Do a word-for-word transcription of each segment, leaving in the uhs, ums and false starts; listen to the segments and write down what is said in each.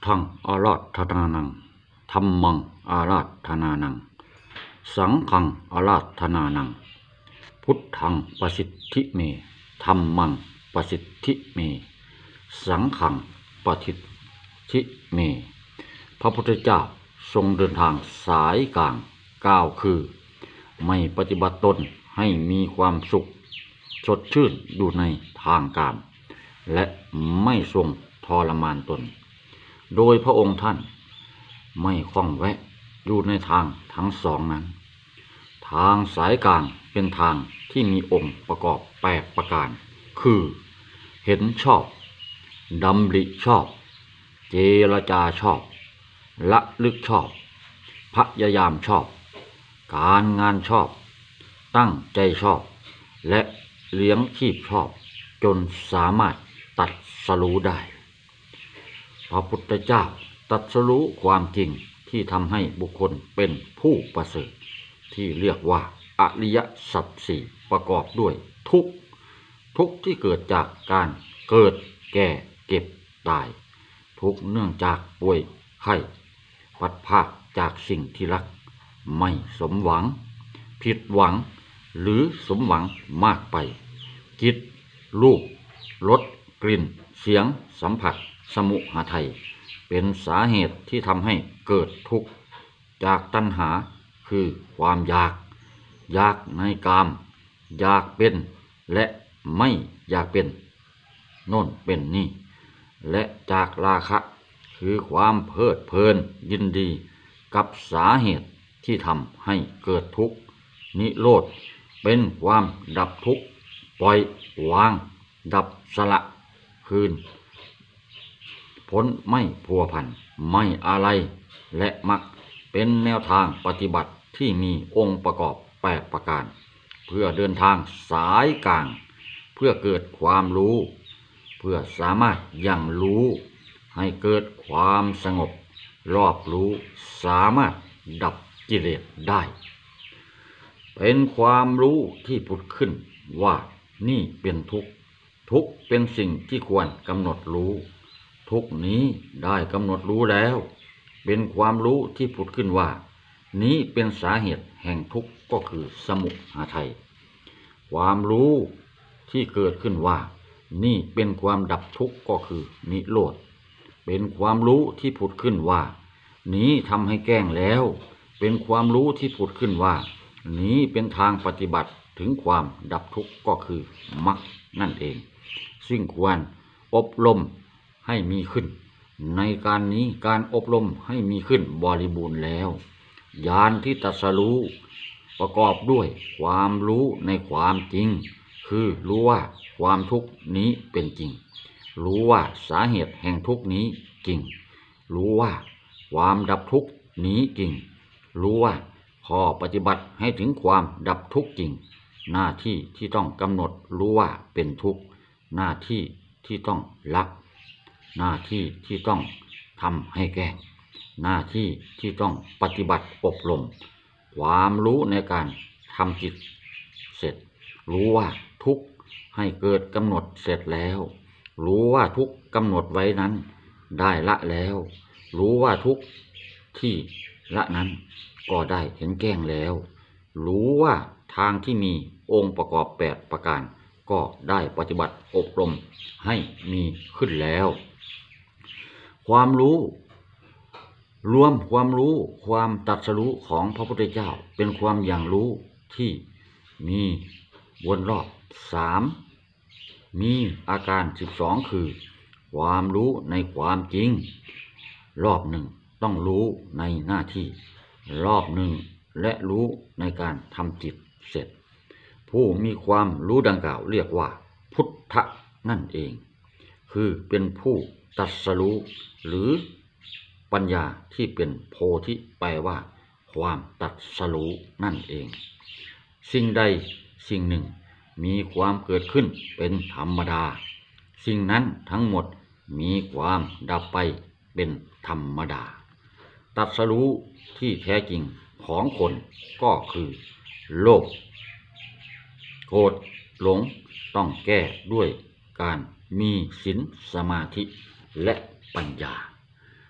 ธังอาราธนานังธัมมังอาราธนานังสังฆังอาราธนานังพุทธังประสิทธิเมธัมมังประสิทธิเมสังฆังประสิทธิเมพระพุทธเจ้าทรงเดินทางสายกลางก้าวคือไม่ปฏิบัติตนให้มีความสุขสดชื่นอยู่ในทางการและไม่ทรงทรมานตนโดยพระองค์ท่านไม่คล้องแวะอยู่ในทางทั้งสองนั้นทางสายกลางเป็นทางที่มีองค์ประกอบแปดประการคือเห็นชอบดำริชอบเจรจาชอบละลึกชอบพยายามชอบการงานชอบตั้งใจชอบและเลี้ยงชีพชอบจนสามารถตรัสรู้ได้พระพุทธเจ้าตรัสรู้ความจริงที่ทำให้บุคคลเป็นผู้ประเสริฐที่เรียกว่าอริยสัจสี่ประกอบด้วยทุกข์ทุกข์ที่เกิดจากการเกิดแก่เก็บตายทุกข์เนื่องจากป่วยไข้พัดพรากจากสิ่งที่รักไม่สมหวังผิดหวังหรือสมหวังมากไปจิตรูปรสกลิ่นเสียงสัมผัสสมุหทัยเป็นสาเหตุที่ทำให้เกิดทุกข์จากตัณหาคือความอยากอยากในกามอยากเป็นและไม่อยากเป็นโน่นเป็นนี่และจากราคะคือความเพลิดเพลินยินดีกับสาเหตุที่ทำให้เกิดทุกข์นิโรธเป็นความดับทุกข์ปล่อยวางดับสละคืนพ้นไม่พัวพันไม่อะไรและมรรคเป็นแนวทางปฏิบัติที่มีองค์ประกอบแปดประการเพื่อเดินทางสายกลางเพื่อเกิดความรู้เพื่อสามารถยังรู้ให้เกิดความสงบรอบรู้สามารถดับกิเลสได้เป็นความรู้ที่ผุดขึ้นว่านี่เป็นทุกข์ทุกข์เป็นสิ่งที่ควรกำหนดรู้ทุกข์นี้ได้กำหนดรู้แล้วเป็นความรู้ที่ผุดขึ้นว่านี้เป็นสาเหตุแห่งทุกข์ก็คือสมุทัยความรู้ที่เกิดขึ้นว่านี่เป็นความดับทุกข์ก็คือนิโรธเป็นความรู้ที่ผุดขึ้นว่านี้ทำให้แก้งแล้วเป็นความรู้ที่ผุดขึ้นว่านี้เป็นทางปฏิบัติถึงความดับทุกข์ก็คือมรรคนั่นเองซึ่งควรอบรมให้มีขึ้นในการนี้การอบรมให้มีขึ้นบริบูรณ์แล้วญาณที่ตรัสรู้ประกอบด้วยความรู้ในความจริงคือรู้ว่าความทุกข์นี้เป็นจริงรู้ว่าสาเหตุแห่งทุกข์นี้จริงรู้ว่าความดับทุกข์นี้จริงรู้ว่าข้อปฏิบัติให้ถึงความดับทุกข์จริงหน้าที่ที่ต้องกำหนดรู้ว่าเป็นทุกข์หน้าที่ที่ต้องละหน้าที่ที่ต้องทำให้แก้หน้าที่ที่ต้องปฏิบัติอบรมความรู้ในการทำจิตเสร็จรู้ว่าทุกข์ให้เกิดกำหนดเสร็จแล้วรู้ว่าทุกข์กำหนดไว้นั้นได้ละแล้วรู้ว่าทุกข์ที่ละนั้นก็ได้เห็นแก้งแล้วรู้ว่าทางที่มีองค์ประกอบแปดประการก็ได้ปฏิบัติอบรมให้มีขึ้นแล้วความรู้รวมความรู้ความตรัสรู้ของพระพุทธเจ้าเป็นความอย่างรู้ที่มีวนรอบสามมีอาการสิบสองคือความรู้ในความจริงรอบหนึ่งต้องรู้ในหน้าที่รอบหนึ่งและรู้ในการทำจิตเสร็จผู้มีความรู้ดังกล่าวเรียกว่าพุทธะนั่นเองคือเป็นผู้ตรัสรู้หรือปัญญาที่เป็นโพธิแปลว่าความตรัสรู้นั่นเองสิ่งใดสิ่งหนึ่งมีความเกิดขึ้นเป็นธรรมดาสิ่งนั้นทั้งหมดมีความดับไปเป็นธรรมดาตรัสรู้ที่แท้จริงของคนก็คือโลภโกรธหลงต้องแก้ด้วยการมีศีลสมาธิและปัญญา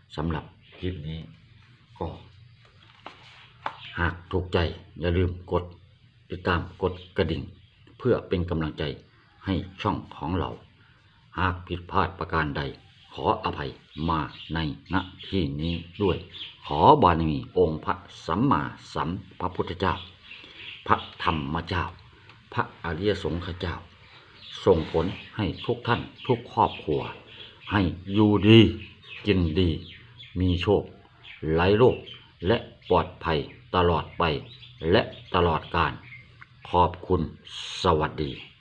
สำหรับคลิปนี้ก็หากถูกใจอย่าลืมกดติดตามกดกระดิ่งเพื่อเป็นกำลังใจให้ช่องของเราหากผิดพลาดประการใดขออภัยมาในณที่นี้ด้วย ขอบารมีองค์พระสัมมาสัมพุทธเจ้าพระธรรมเจ้าพระอริยสงฆ์เจ้าส่งผลให้ทุกท่านทุกครอบครัวให้อยู่ดีกินดีมีโชคไร้โรคและปลอดภัยตลอดไปและตลอดกาลขอบคุณสวัสดี